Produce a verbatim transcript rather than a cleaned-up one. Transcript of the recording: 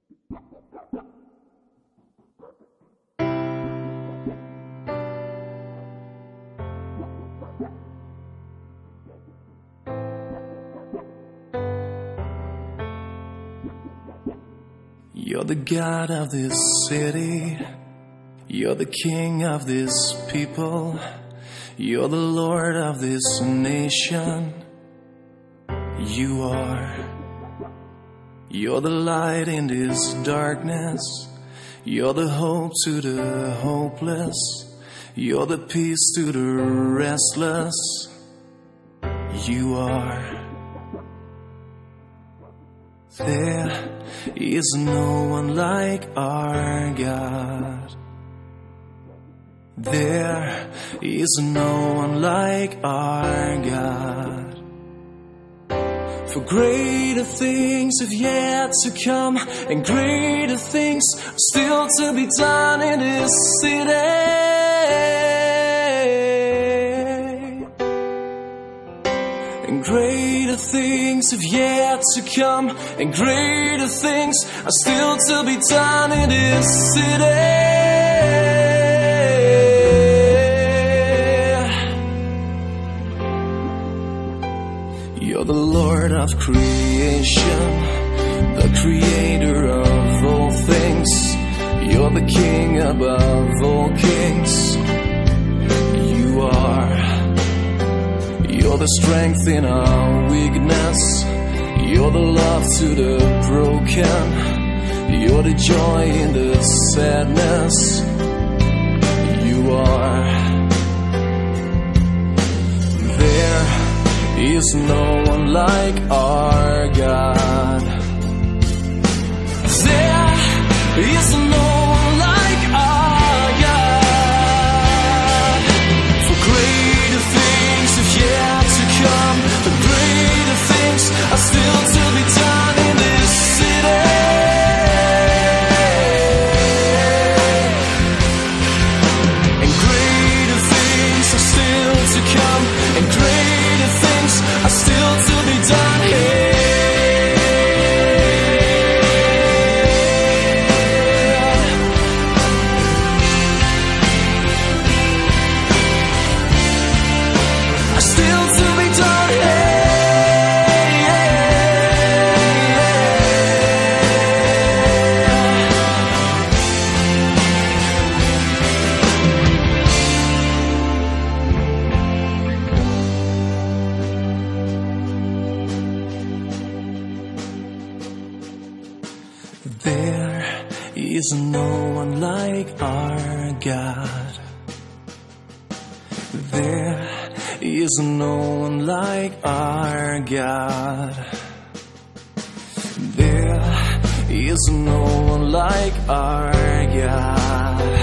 You're the God of this city. You're the King of this people. You're the Lord of this nation. You are. You're the light in this darkness. You're the hope to the hopeless. You're the peace to the restless. You are. There is no one like our God. There is no one like our God. For greater things have yet to come, and greater things are still to be done in this city. And greater things have yet to come, and greater things are still to be done in this city. You're the Lord of creation, the creator of all things. You're the King above all kings. You are. You're the strength in our weakness. You're the love to the broken. You're the joy in the sadness. You are. There is no one like our God. There is no one like our God. For greater things have yet to come, but greater things are still to be done in this city. And greater things are still to come, and greater things are still to be done here. Are still to be done here. There is no one like our God. There is no one like our God. There is no one like our God.